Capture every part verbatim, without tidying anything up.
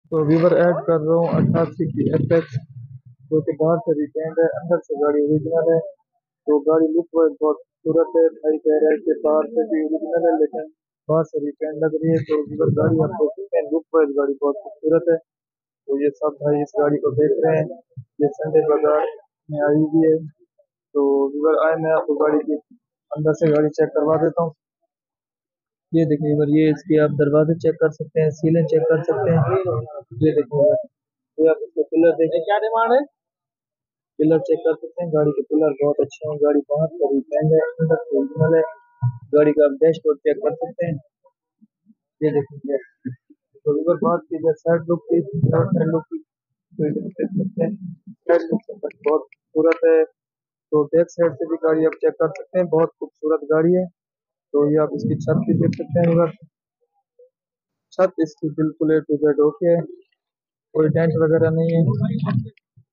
तो Weaver add कर रहा हूँ अट्ठासी की एफ एक्स, जो कि बाहर से रिपेंट है, अंदर से गाड़ी ओरिजिनल है। तो गाड़ी लुक वाइज बहुत खूबसूरत है। भाई कह रहा है कि बाहर से भी ओरिजिनल है लेकिन बाहर से रिपेंट लग रही है। तो वीवर गाड़ी आप देख सकते हैं, लुक वाइज गाड़ी बहुत खूबसूरत है। तो ये सब भाई इस गाड़ी को देख रहे हैं। ये संडे बाजार में आई हुई है। तो वीवर आए, मैं आपको गाड़ी की अंदर से गाड़ी चेक करवा देता हूँ। ये देखिए वीवर, ये इसके आप दरवाजे चेक कर सकते हैं, सीलें चेक कर सकते हैं। ये देखिए वीवर, ये आप इसके पिलर देखें, क्या डिमांड है, पिलर चेक कर सकते हैं। गाड़ी के पिलर बहुत अच्छे हैं। गाड़ी बाहर से रिपेंट है, अंदर से ओरिजिनल है। गाड़ी का आप डैशबोर्ड चेक कर सकते हैं। ये देखिए, तो वीवर बात की जाए साइड लुक की, साइड लुक की, तो इधर देख सकते हैं। साइड लुक से बहुत खूबसूरत है। तो बैक साइड से भी गाड़ी आप चेक कर सकते हैं, बहुत खूबसूरत गाड़ी है। तो ये आप इसकी छत भी देख सकते हैं वीवर, छत इसकी बिल्कुल ए टू जेड ओके है, कोई डेंट वगैरह नहीं है।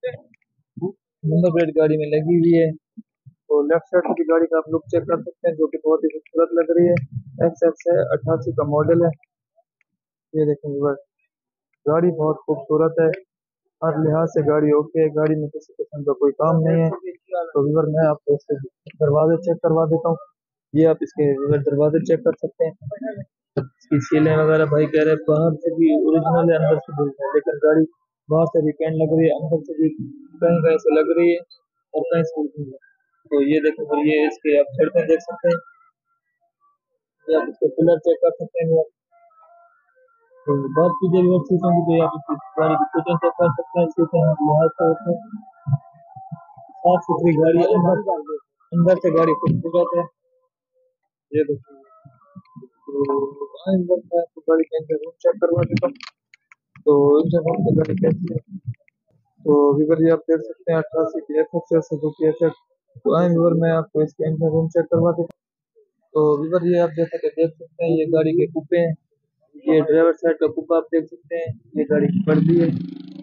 नंबर प्लेट गाड़ी में लगी हुई है। तो लेफ्ट साइड से भी गाड़ी का आप लुक चेक कर सकते हैं, जो कि बहुत ही खूबसूरत लग रही है। एक्स एक्स है, अट्ठासी का मॉडल है। ये देखें वीवर, गाड़ी बहुत खूबसूरत है। हर लिहाज से गाड़ी ओके है, गाड़ी में किसी किस्म का कोई काम नहीं है। तो वीवर मैं आपको इसके दरवाजे चेक करवा देता हूँ। ये आप इसके वीवर दरवाजे चेक कर सकते हैं। इसकी सीलें वगैरह भाई कह रहे हैं बाहर से भी ओरिजिनल है, अंदर से भी original है। लेकिन गाड़ी बाहर से रिपेंट लग रही है, अंदर से भी कहीं कहीं से लग रही है और कहीं से original है। तो ये देखो फिर, ये इसके आप सड़कें देख सकते हैं। ये आप इसके पिलर चेक कर सकते हैं। तो बात कीजिए रिवर्स सीटों की, तो आप इसकी गाड़ी की सीटें चेक कर सकते हैं। सीटें लिहाज से होते हैं, साफ सुथरी गाड़ी है। अंदर अंदर से गाड़ी खूबसूरत है। ये देखिए, तो अंदर मैं आपको गाड़ी के अंदर रूम चेक करवा देता हूँ। तो इंजन रूम की गाड़ी कैसी है, तो वीवर ये आप देख सकते हैं अट्ठासी की एफ एक्स है, सुजुकी एफ एक्स। तो आए वीवर, मैं आपको इसके इंजन रूम चेक करवा देता हूँ। तो वीवर ये आप जैसा कि देख सकते हैं, ये गाड़ी के कुप्पे हैं। ये ड्राइवर साइड का कुप्पा आप देख सकते हैं। ये गाड़ी की पर्दी है।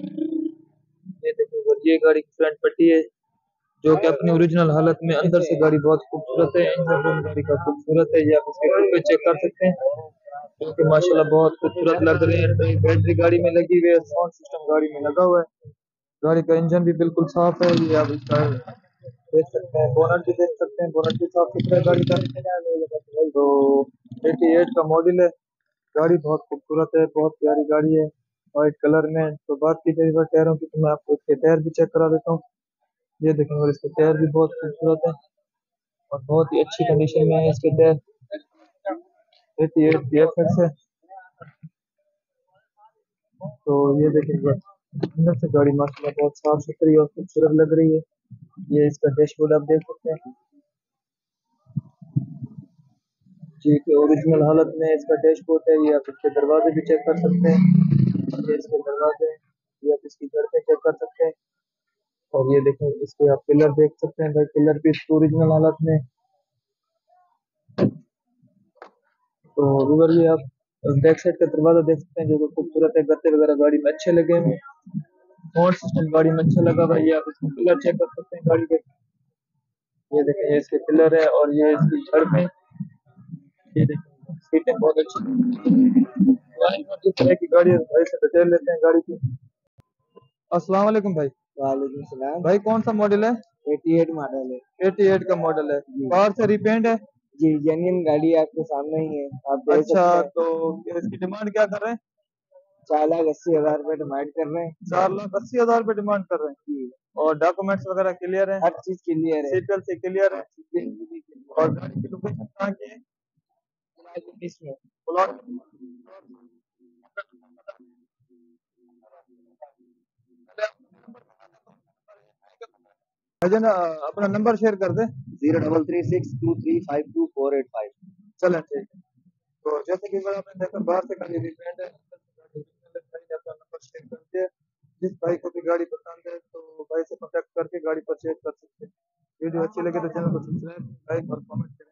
ये देखो वीवर, ये गाड़ी की फ्रंट पट्टी है, जो कि अपनी ओरिजिनल हालत में अंदर से गाड़ी बहुत खूबसूरत है। इंजन रूम गाड़ी का खूबसूरत है। ये आप इसके कुप्पे चेक कर सकते हैं, क्योंकि माशाल्लाह बहुत खूबसूरत लग रहे हैं। तो ये बैटरी गाड़ी में लगी हुई है, साउंड सिस्टम गाड़ी में लगा हुआ है। गाड़ी का इंजन भी बिल्कुल साफ है। ये आप इसका देख सकते हैं, बोनट भी देख सकते हैं, बोनट भी साफ सुथरा है गाड़ी का। तो एटी एट का मॉडल है। गाड़ी बहुत खूबसूरत है, बहुत प्यारी गाड़ी है, वाइट कलर में। तो बात की जाए इस टायरों की, तो मैं आपको इसके टायर भी चेक करा देता हूँ। ये देखेंगे, और इसके टायर भी बहुत खूबसूरत है और बहुत ही अच्छी कंडीशन में है इसके टायर। एटी एट की एफ एक्स है। तो ये देखेंगे, अंदर से गाड़ी माशाल्लाह बहुत साफ सुथरी और खूबसूरत लग रही है। ये इसका डैशबोर्ड आप देख सकते हैं, जी के ओरिजिनल हालत में इसका डैशबोर्ड है। ये आप इसके दरवाजे भी चेक कर सकते हैं। ये इसके दरवाजे हैं। ये आप इसकी सड़कें चेक कर सकते हैं। और ये देखें, इसके आप पिलर देख सकते हैं भाई, पिलर भी इसके ओरिजिनल हालत में। तो रूबर ये आप बैक साइड का दरवाजा देख सकते हैं, जो कि खूबसूरत है। गत्ते वगैरह गाड़ी में अच्छे लगे हुए हैं, साउंड सिस्टम गाड़ी में अच्छा लगा हुआ है। ये आप इसके पिलर चेक कर सकते हैं गाड़ी के। ये देखें, ये इसके पिलर है और ये इसकी सड़कें। ये देखें, सीटें बहुत अच्छी हैं। जिस तरह की गाड़ी है, भाई से डिटेल लेते हैं गाड़ी की। अस्सलाम वालेकुम भाई। वालेकुम सलाम। भाई कौन सा मॉडल है? एटी एट मॉडल है एटी एट का मॉडल है, जी। बाहर से रिपेंट है? जी, जेन्युइन गाड़ी आपके सामने ही है, आप देख अच्छा, सकते हैं। तो इसकी डिमांड क्या कर रहे हैं? चार लाख अस्सी हजार रुपए डिमांड कर रहे हैं चार लाख अस्सी हजार रुपये डिमांड कर रहे हैं। जी। और डॉक्यूमेंट्स वगैरह क्लियर है? हर चीज क्लियर है। सीटल से क्लियर है? जी। और गाड़ी की लोकेशन कहाँ की है? इसमें प्लॉट। भाईजान अपना नंबर शेयर कर दे। Zero double three six two three five two four eight five. चलें ठीक है। तो जैसे कि मैंने आपने देखा, बाहर से गाड़ी रिपेंट है, अंदर से गाड़ी ओरिजिनल है। भाई ने अपना नंबर शेयर कर दिया। जिस भाई को भी गाड़ी पसंद है, तो भाई से कॉन्टैक्ट करके गाड़ी परचेज कर सकते हैं। वीडियो अच्छी लगे तो चैनल को सब्सक्राइब, लाइक और कमेंट